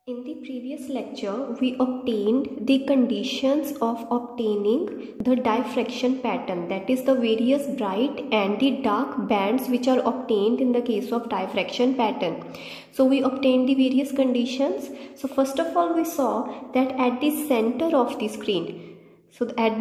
In the previous lecture, we obtained the conditions of obtaining the diffraction pattern, that is the various bright and the dark bands which are obtained in the case of diffraction pattern. So we obtained the various conditions. So first of all, we saw that at the center of the screen, at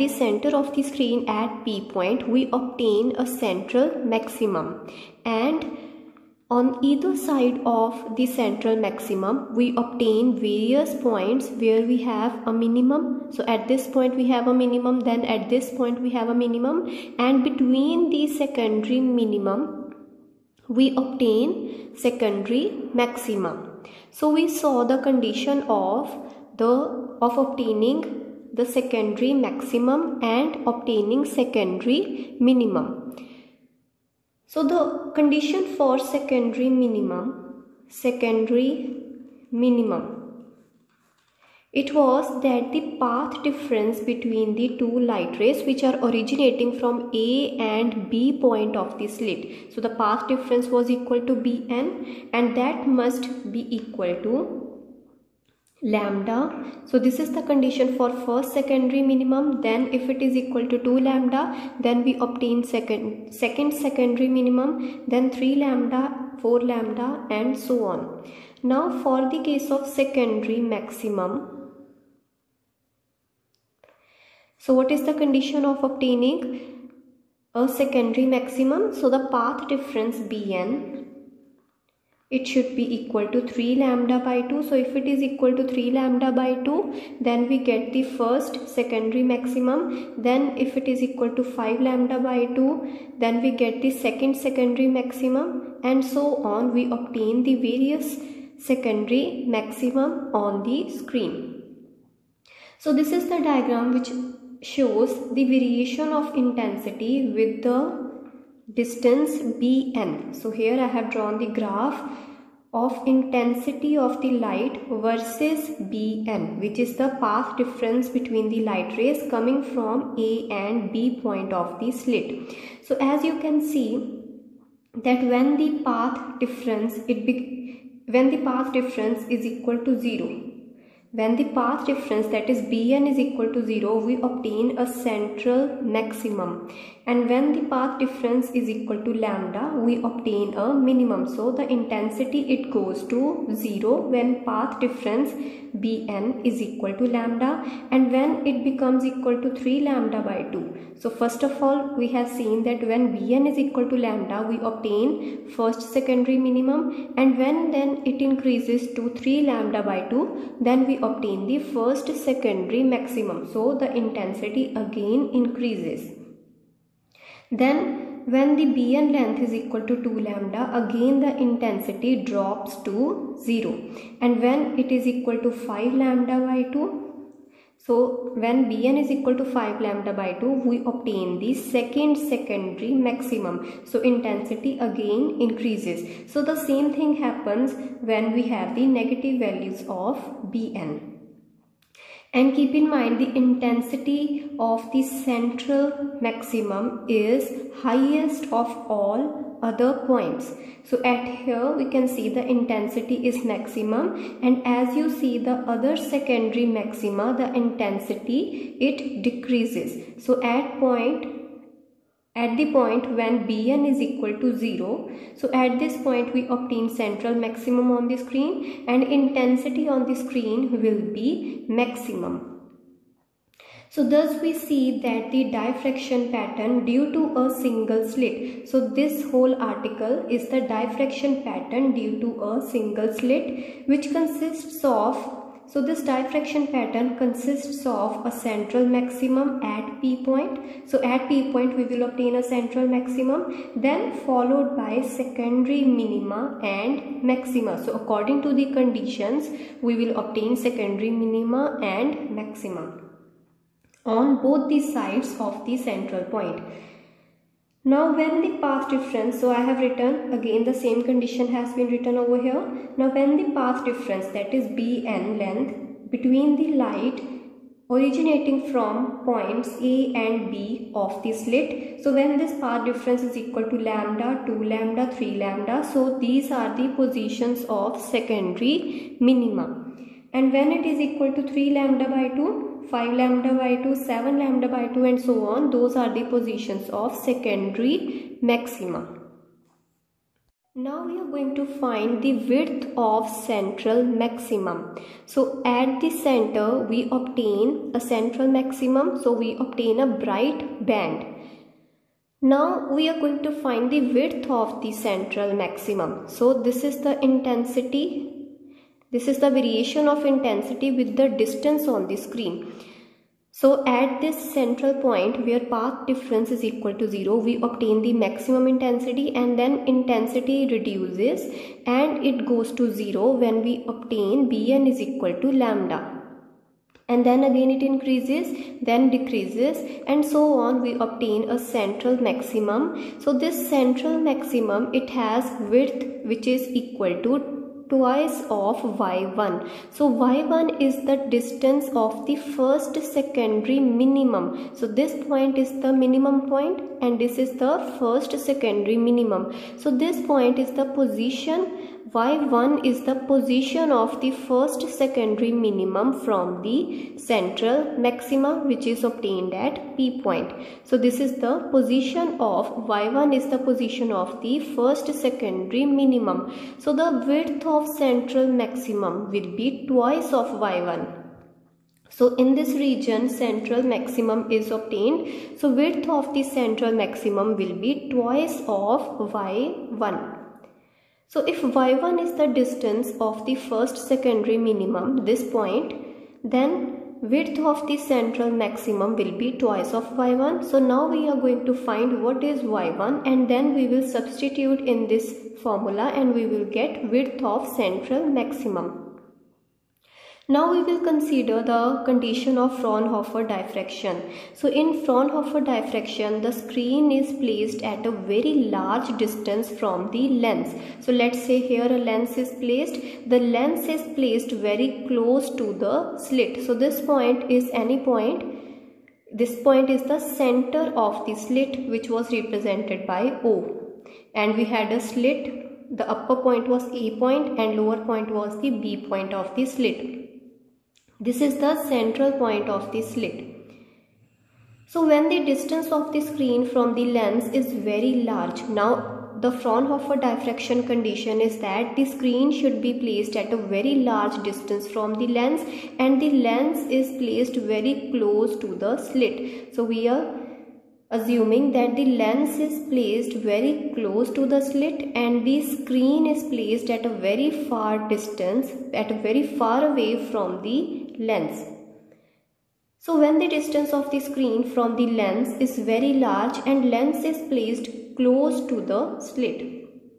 P point, we obtain a central maximum, and on either side of the central maximum, we obtain various points where we have a minimum. So at this point we have a minimum, then at this point we have a minimum, and between the secondary minimum, we obtain secondary maximum. So we saw the condition of obtaining the secondary maximum and obtaining secondary minimum. So the condition for secondary minimum, it was that the path difference between the two light rays which are originating from A and B point of the slit. So the path difference was equal to Bn, and that must be equal to lambda. So this is the condition for first secondary minimum. Then if it is equal to 2 lambda, then we obtain second secondary minimum, then 3 lambda, 4 lambda, and so on. Now for the case of secondary maximum, so what is the condition of obtaining a secondary maximum? So the path difference Bn, it should be equal to 3 lambda by 2. So if it is equal to 3 lambda by 2, then we get the first secondary maximum. Then if it is equal to 5 lambda by 2, then we get the second secondary maximum, and so on. We obtain the various secondary maximum on the screen. So this is the diagram which shows the variation of intensity with the distance Bn. So here I have drawn the graph of intensity of the light versus Bn, which is the path difference between the light rays coming from A and B point of the slit. So as you can see that when the path difference is equal to 0, when the path difference, that is Bn, is equal to 0, we obtain a central maximum, and when the path difference is equal to lambda, we obtain a minimum. So the intensity, it goes to 0 when path difference Bn is equal to lambda, and when it becomes equal to 3 lambda by 2. So first of all, we have seen that when Bn is equal to lambda, we obtain first secondary minimum, and when then it increases to 3 lambda by 2, then we obtain the first secondary maximum. So the intensity again increases. Then when the Bn length is equal to 2 lambda, again the intensity drops to 0, and when it is equal to 5 lambda by 2, so when Bn is equal to 5 lambda by 2, we obtain the second secondary maximum. So intensity again increases. So the same thing happens when we have the negative values of Bn. And keep in mind, the intensity of the central maximum is highest of all other points. So at here we can see the intensity is maximum, and as you see the other secondary maxima, the intensity, it decreases. So at the point when Bn is equal to 0, so at this point we obtain central maximum on the screen, and intensity on the screen will be maximum. So thus we see that the diffraction pattern due to a single slit. So this whole article is the diffraction pattern due to a single slit, which consists of, so this diffraction pattern consists of a central maximum at P point. So at P point we will obtain a central maximum, then followed by secondary minima and maxima. So according to the conditions, we will obtain secondary minima and maxima on both the sides of the central point. Now when the path difference, so I have written again the same condition has been written over here. Now when the path difference, that is Bn length, between the light originating from points A and B of the slit, so when this path difference is equal to lambda, 2 lambda, 3 lambda, so these are the positions of secondary minima. And when it is equal to 3 lambda by 2, 5 lambda by 2, 7 lambda by 2 and so on, those are the positions of secondary maxima. Now we are going to find the width of central maximum. So at the center we obtain a central maximum, so we obtain a bright band. Now we are going to find the width of the central maximum. So this is the intensity, this is the variation of intensity with the distance on the screen. So at this central point where path difference is equal to 0, we obtain the maximum intensity, and then intensity reduces and it goes to 0 when we obtain Bn is equal to lambda. And then again it increases, then decreases, and so on. We obtain a central maximum. So this central maximum, it has width which is equal to twice of y1. So y1 is the distance of the first secondary minimum. So this point is the minimum point and this is the first secondary minimum. So this point is the position, y1 is the position of the first secondary minimum from the central maxima which is obtained at P point. So this is the position of y1 is the position of the first secondary minimum. So the width of central maximum will be twice of y1. So in this region central maximum is obtained. So width of the central maximum will be twice of y1. So if y1 is the distance of the first secondary minimum, this point, then width of the central maximum will be twice of y1. So now we are going to find what is y1 and then we will substitute in this formula and we will get width of central maximum. Now we will consider the condition of Fraunhofer diffraction. So in Fraunhofer diffraction, the screen is placed at a very large distance from the lens. So let's say here a lens is placed. The lens is placed very close to the slit. So this point is any point. This point is the center of the slit which was represented by O. And we had a slit. The upper point was A point and lower point was the B point of the slit. This is the central point of the slit. So when the distance of the screen from the lens is very large, now the Fraunhofer diffraction condition is that the screen should be placed at a very large distance from the lens and the lens is placed very close to the slit. So we are assuming that the lens is placed very close to the slit and the screen is placed at a very far distance, at a very far away from the lens. So when the distance of the screen from the lens is very large and lens is placed close to the slit.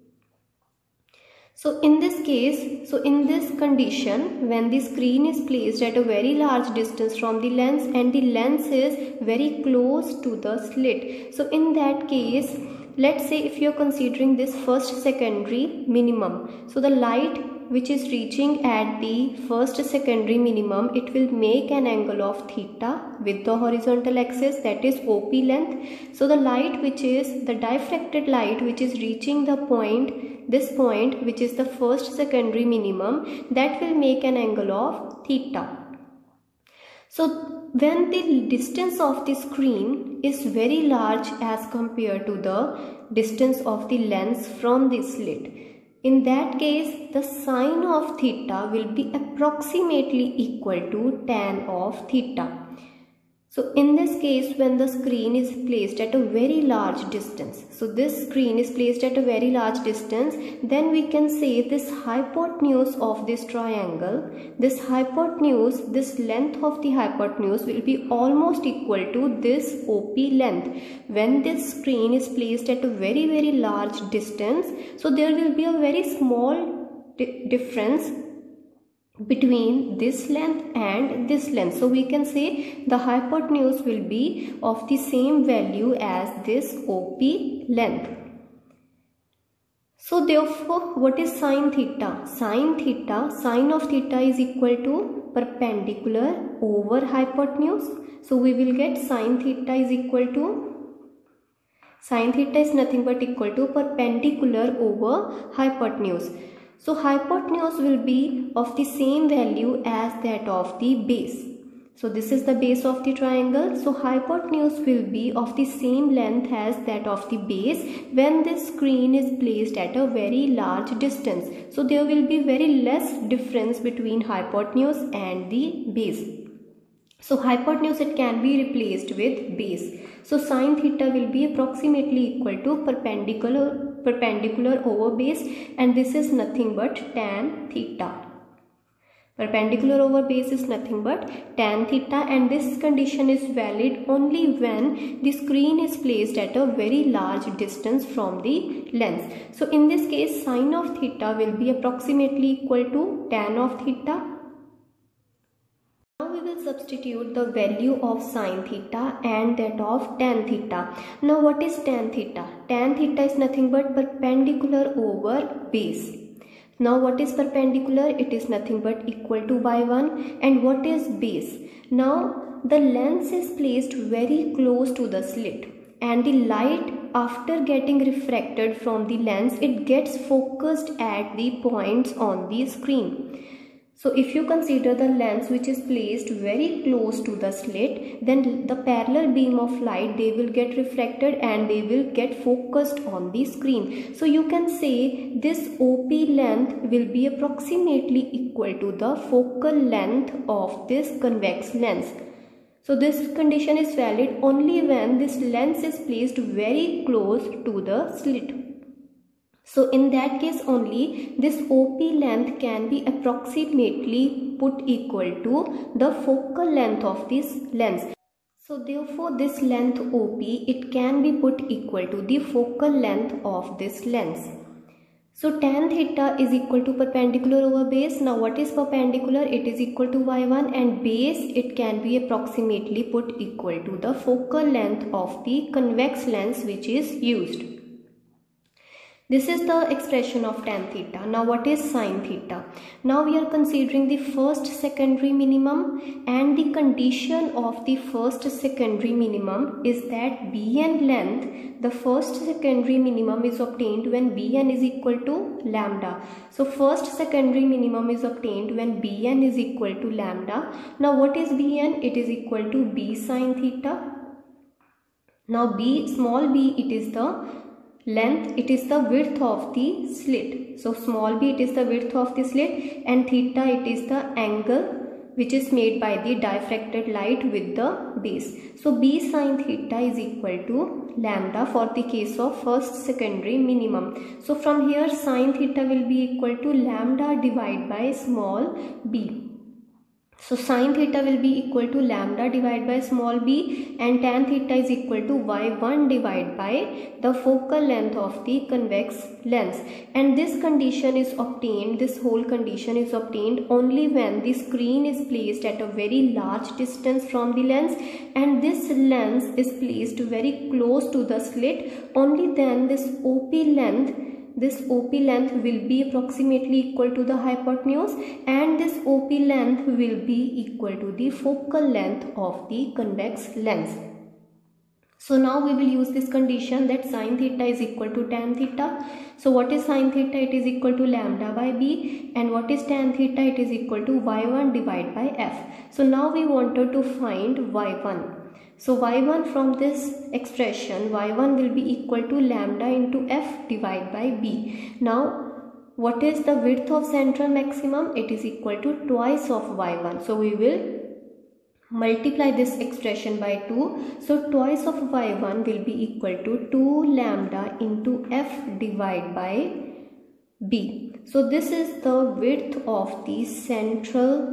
So in this case, so in this condition, when the screen is placed at a very large distance from the lens and the lens is very close to the slit. So in that case, let's say if you are considering this first secondary minimum. So the light which is reaching at the first secondary minimum, it will make an angle of theta with the horizontal axis, that is OP length. So the light which is the diffracted light which is reaching the point, this point which is the first secondary minimum, that will make an angle of theta. So when the distance of the screen is very large as compared to the distance of the lens from the slit, in that case the sine of theta will be approximately equal to tan of theta. So in this case, when the screen is placed at a very large distance, so this screen is placed at a very large distance, then we can say this hypotenuse of this triangle, this hypotenuse, this length of the hypotenuse will be almost equal to this OP length. When this screen is placed at a very large distance, so there will be a very small difference between this length and this length. So we can say the hypotenuse will be of the same value as this OP length. So therefore, what is sine theta? Sine of theta is equal to perpendicular over hypotenuse. So we will get sine theta is equal to, sine theta is nothing but equal to perpendicular over hypotenuse. So hypotenuse will be of the same value as that of the base. So this is the base of the triangle. So hypotenuse will be of the same length as that of the base when this screen is placed at a very large distance. So there will be very less difference between hypotenuse and the base. So hypotenuse, it can be replaced with base. So sine theta will be approximately equal to perpendicular over base, and this is nothing but tan theta. Perpendicular over base is nothing but tan theta, and this condition is valid only when the screen is placed at a very large distance from the lens. So in this case, sine of theta will be approximately equal to tan of theta. Now we will substitute the value of sine theta and that of tan theta. Now what is tan theta? Tan theta is nothing but perpendicular over base. Now what is perpendicular? It is nothing but equal to y1. And what is base? Now the lens is placed very close to the slit, and the light, after getting refracted from the lens, it gets focused at the points on the screen. So if you consider the lens which is placed very close to the slit, then the parallel beam of light, they will get refracted and they will get focused on the screen. So you can say this OP length will be approximately equal to the focal length of this convex lens. So this condition is valid only when this lens is placed very close to the slit. So in that case only this OP length can be approximately put equal to the focal length of this lens. So therefore this length OP, it can be put equal to the focal length of this lens. So tan theta is equal to perpendicular over base. Now what is perpendicular? It is equal to y1, and base, it can be approximately put equal to the focal length of the convex lens which is used. This is the expression of tan theta. Now what is sine theta? Now we are considering the first secondary minimum, and the condition of the first secondary minimum is that Bn length, the first secondary minimum is obtained when Bn is equal to lambda. So first secondary minimum is obtained when Bn is equal to lambda. Now what is Bn? It is equal to B sine theta. Now small b, it is the length, it is the width of the slit. So small b, it is the width of the slit, and theta, it is the angle which is made by the diffracted light with the base. So b sine theta is equal to lambda for the case of first secondary minimum. So from here sine theta will be equal to lambda divided by small b. So sine theta will be equal to lambda divided by small b, and tan theta is equal to y1 divided by the focal length of the convex lens. And this condition is obtained, this whole condition is obtained only when the screen is placed at a very large distance from the lens, and this lens is placed very close to the slit. Only then this OP length will be approximately equal to the hypotenuse, and this OP length will be equal to the focal length of the convex lens. So now we will use this condition that sine theta is equal to tan theta. So what is sine theta? It is equal to lambda by b, and what is tan theta? It is equal to y1 divided by f. So now we wanted to find y1. So y1, from this expression, y1 will be equal to lambda into f divided by b. Now what is the width of central maximum? It is equal to twice of y1. So we will multiply this expression by 2. So twice of y1 will be equal to 2 lambda into f divided by b. So this is the width of the central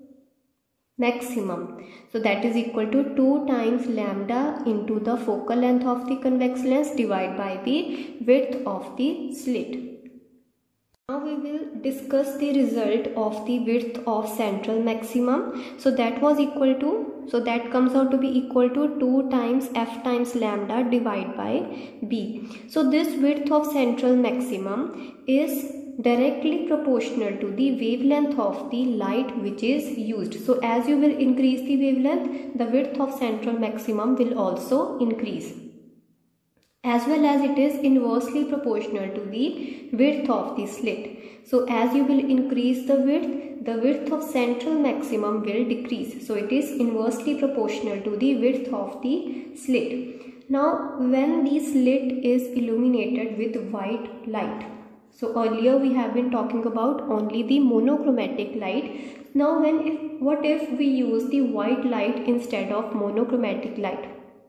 maximum. So that is equal to 2 times lambda into the focal length of the convex lens divided by the width of the slit. Now we will discuss the result of the width of central maximum. So that was equal to, so that comes out to be equal to 2 times f times lambda divided by b. So this width of central maximum is directly proportional to the wavelength of the light which is used. So as you will increase the wavelength, the width of central maximum will also increase. as well as it is inversely proportional to the width of the slit. So as you will increase the width of central maximum will decrease. So it is inversely proportional to the width of the slit. Now when the slit is illuminated with white light, so earlier we have been talking about only the monochromatic light. Now what if we use the white light instead of monochromatic light?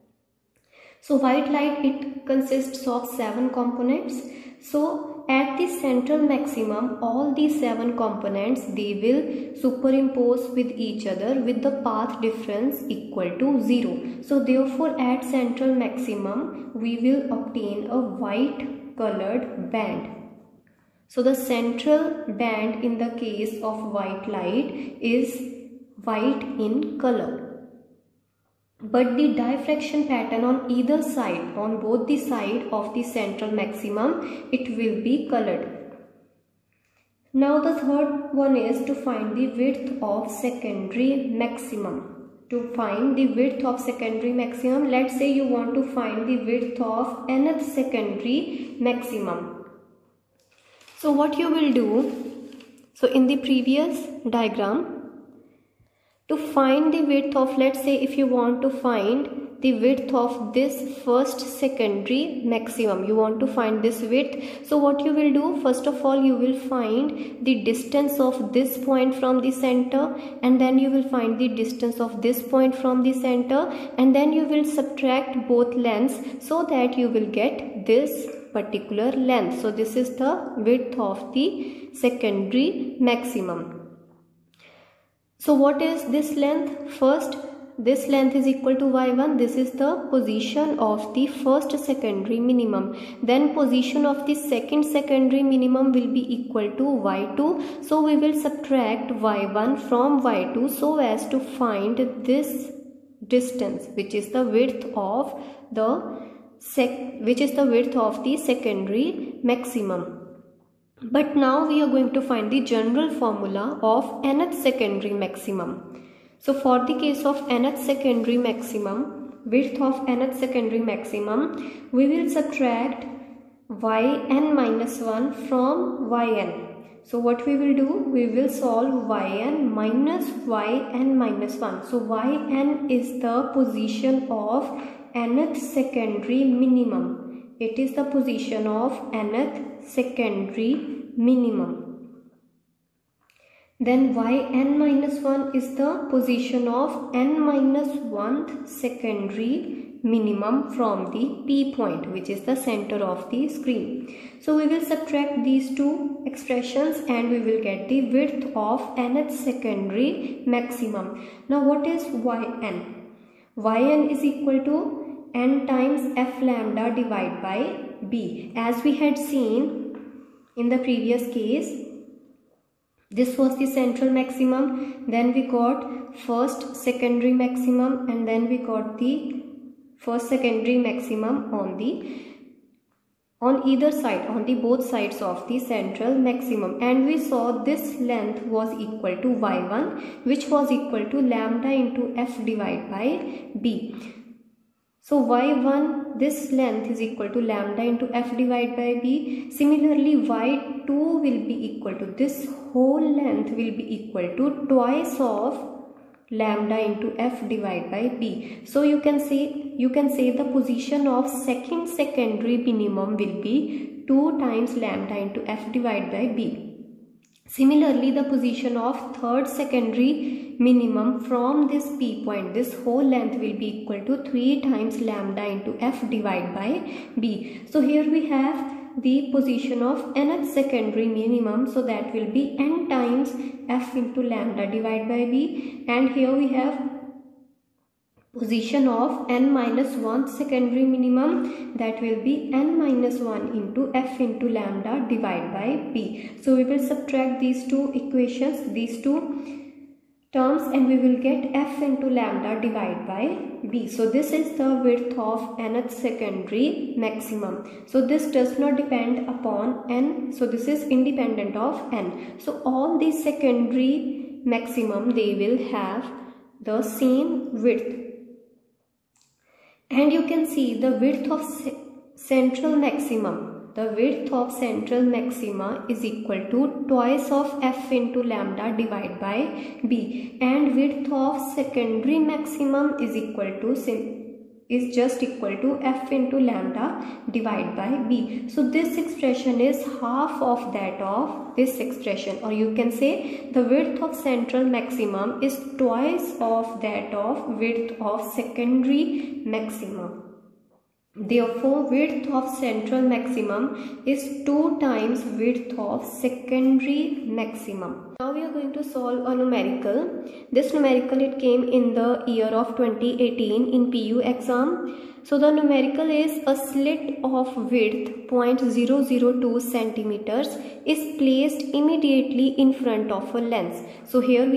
So white light, it consists of 7 components. So at the central maximum, all these 7 components, they will superimpose with each other with the path difference equal to 0. So therefore at central maximum, we will obtain a white colored band. So the central band in the case of white light is white in color. But the diffraction pattern on either side, on both the side of the central maximum, it will be colored. Now the third one is to find the width of secondary maximum. To find the width of secondary maximum, let's say you want to find the width of nth secondary maximum. So what you will do, so in the previous diagram, to find the width of, let's say if you want to find the width of this first secondary maximum, you want to find this width. So what you will do, first of all you will find the distance of this point from the center, and then you will find the distance of this point from the center, and then you will subtract both lengths so that you will get this particular length. So this is the width of the secondary maximum. So what is this length? First, this length is equal to y1. This is the position of the first secondary minimum. Then position of the second secondary minimum will be equal to y2. So we will subtract y1 from y2 so as to find this distance, which is the width of the secondary maximum. But now we are going to find the general formula of nth secondary maximum. So for the case of nth secondary maximum, width of nth secondary maximum, we will subtract yn minus 1 from yn. So what we will do, we will solve yn minus 1. So yn is the position of nth secondary minimum. It is the position of nth secondary minimum. Then yn minus 1 is the position of n minus 1th secondary minimum from the P point, which is the center of the screen. So we will subtract these two expressions and we will get the width of nth secondary maximum. Now what is yn? Yn is equal to n times f lambda divided by b. As we had seen in the previous case, this was the central maximum, then we got first secondary maximum, and then we got the first secondary maximum on either side, on the both sides of the central maximum, and we saw this length was equal to y1, which was equal to lambda into f divided by b. So y1, this length is equal to lambda into f divided by b. Similarly, y2 will be equal to, this whole length will be equal to twice of lambda into f divided by b. So you can say the position of second secondary minimum will be 2 times lambda into f divided by b. Similarly, the position of third secondary minimum from this P point, this whole length will be equal to 3 times lambda into f divided by b. So here we have the position of nth secondary minimum, so that will be n times f into lambda divided by b, and here we have position of n minus 1th secondary minimum, that will be n minus 1 into f into lambda divided by b. So we will subtract these two equations, these two terms, and we will get f into lambda divided by b. So this is the width of nth secondary maximum. So this does not depend upon n, so this is independent of n. So all these secondary maximum, they will have the same width. And you can see the width of central maximum, the width of central maxima is equal to twice of f into lambda divided by b, and width of secondary maximum is just equal to f into lambda divided by b. So this expression is half of that of this expression, or you can say the width of central maximum is twice of that of width of secondary maximum. Therefore, width of central maximum is 2 times width of secondary maximum. Now we are going to solve a numerical. This numerical, it came in the year of 2018 in PU exam. So the numerical is a slit of width 0.002 centimeters is placed immediately in front of a lens. So here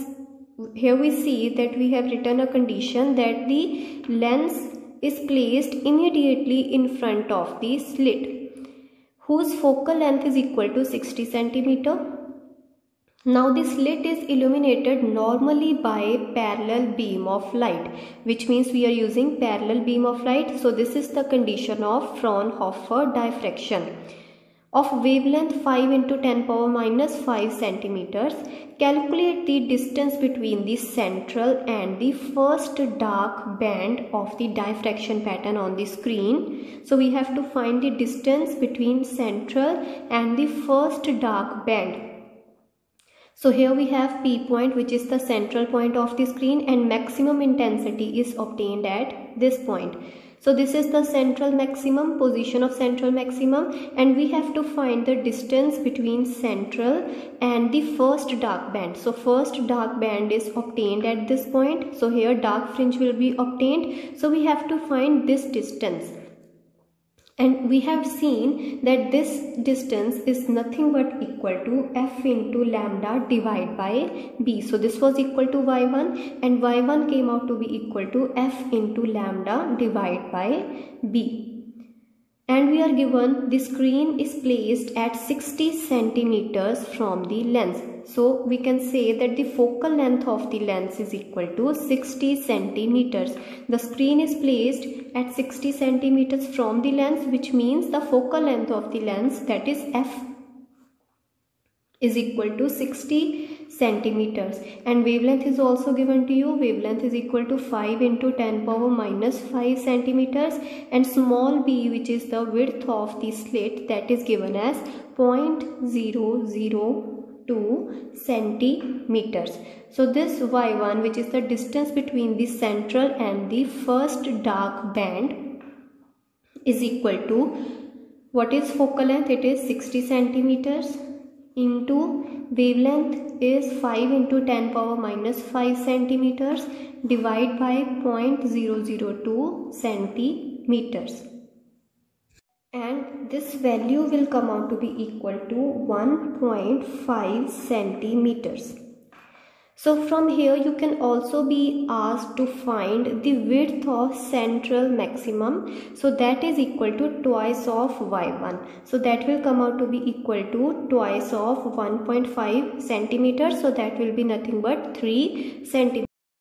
we see that we have written a condition that the lens is placed immediately in front of the slit whose focal length is equal to 60 centimeter. Now the slit is illuminated normally by parallel beam of light, which means we are using parallel beam of light. So this is the condition of Fraunhofer diffraction of wavelength 5 into 10 power minus 5 centimeters. Calculate the distance between the central and the first dark band of the diffraction pattern on the screen. So we have to find the distance between central and the first dark band. So here we have P point, which is the central point of the screen, and maximum intensity is obtained at this point. So this is the central maximum, position of central maximum, and we have to find the distance between central and the first dark band. So first dark band is obtained at this point. So here dark fringe will be obtained. So we have to find this distance. And we have seen that this distance is nothing but equal to f into lambda divided by b. So this was equal to y1, and y1 came out to be equal to f into lambda divided by b. And we are given the screen is placed at 60 centimeters from the lens. So we can say that the focal length of the lens is equal to 60 centimeters. The screen is placed at 60 centimeters from the lens, which means the focal length of the lens, that is f, is equal to 60 centimeters. And wavelength is also given to you. Wavelength is equal to 5 into 10 power minus 5 centimeters, and small b, which is the width of the slit, that is given as 0.002 centimeters. So this y1, which is the distance between the central and the first dark band, is equal to, what is focal length? It is 60 centimeters into wavelength is 5 into 10 power minus 5 centimeters divided by 0.002 centimeters. And this value will come out to be equal to 1.5 centimeters. So from here you can also be asked to find the width of central maximum. So that is equal to twice of y1. So that will come out to be equal to twice of 1.5 centimeters. So that will be nothing but 3 centimeters.